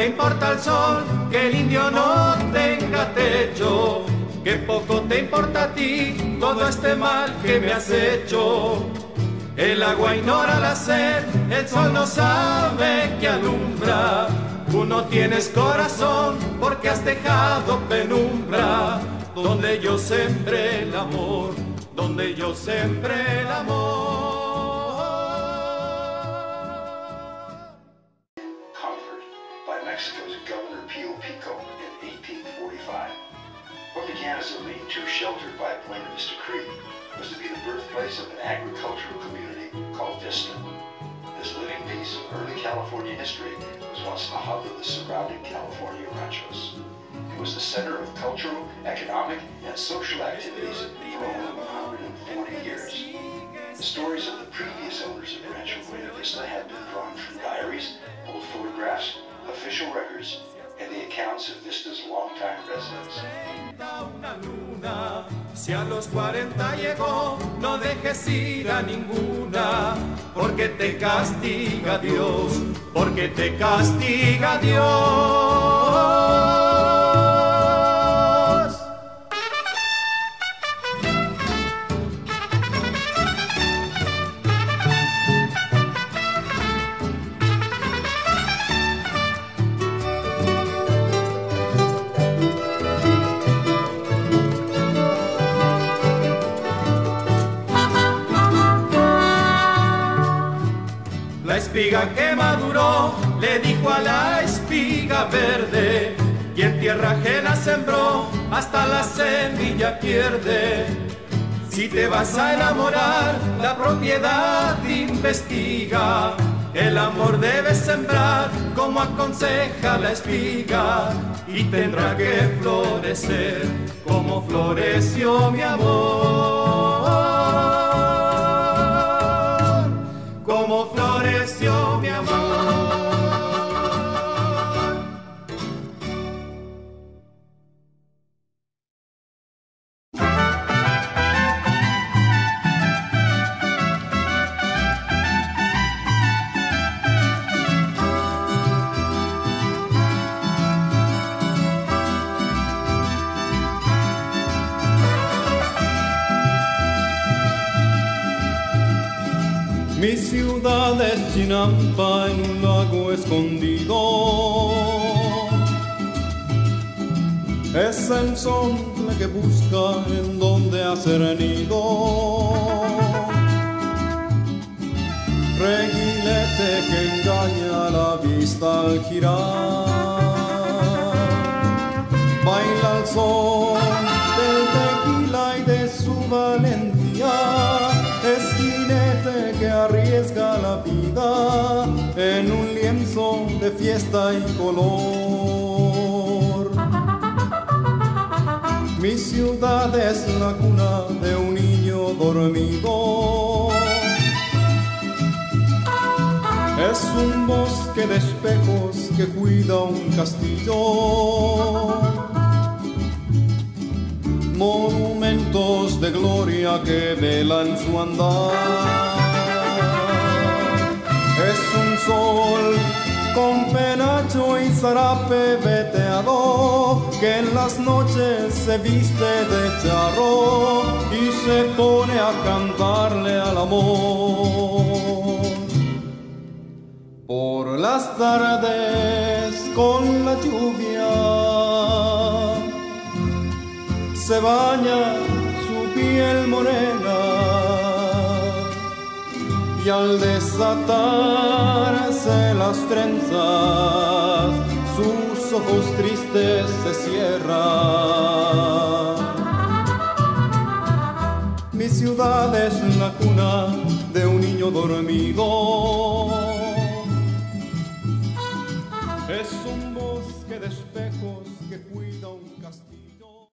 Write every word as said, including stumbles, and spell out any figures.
me importa el sol, que el indio no tenga techo, que poco te importa a ti todo este mal que me has hecho. El agua ignora la sed, el sol no sabe que alumbra. Tú no tienes corazón porque has dejado penumbra. Donde yo sembré el amor, donde yo sembré el amor. Conquered by Mexico's Governor Pio Pico in eighteen forty-five. What began as a lean-to sheltered by Buena Vista Creek was to be the birthplace of an agricultural community called Vista. This living piece of early California history was once the hub of the surrounding California ranchos. It was the center of cultural, economic, and social activities for over one hundred forty years. The stories of the previous owners of Rancho Buena Vista have been drawn from diaries, old photographs, official records, and the accounts of Vista's longtime residents. Si a los cuarenta llegó, no dejes ir a ninguna, porque te castiga Dios, porque te castiga Dios. La espiga que maduró le dijo a la espiga verde, y en tierra ajena sembró, hasta la semilla pierde. Si te vas a enamorar, la propiedad investiga. El amor debes sembrar como aconseja la espiga, y tendrá que florecer como floreció mi amor, como floreció mi amor. Mi ciudad es Chinampa en un lago escondido. Es el sol que busca en donde hacer nido. Reguilete que engaña la vista al girar. Baila el sol del tequila y de su valentía. Es jinete que arriesga la vida en un lienzo de fiesta y color. Mi ciudad es la cuna de un niño dormido. Es un bosque de espejos que cuida un castillo. Monumentos de gloria que velan su andar. Es un sol con penacho y zarape veteado que en las noches se viste de charro y se pone a cantarle al amor. Por las tardes con la lluvia se baña su piel morena y al desatarse las trenzas sus ojos tristes se cierran. Mi ciudad es la cuna de un niño dormido. Es un bosque de espejos que cuida